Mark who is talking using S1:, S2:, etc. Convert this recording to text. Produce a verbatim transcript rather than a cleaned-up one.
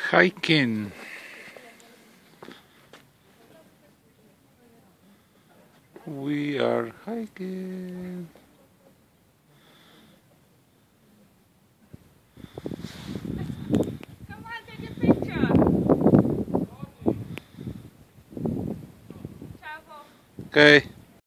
S1: Hiking. We are hiking.
S2: Come on, take a picture. Travel.
S1: Okay.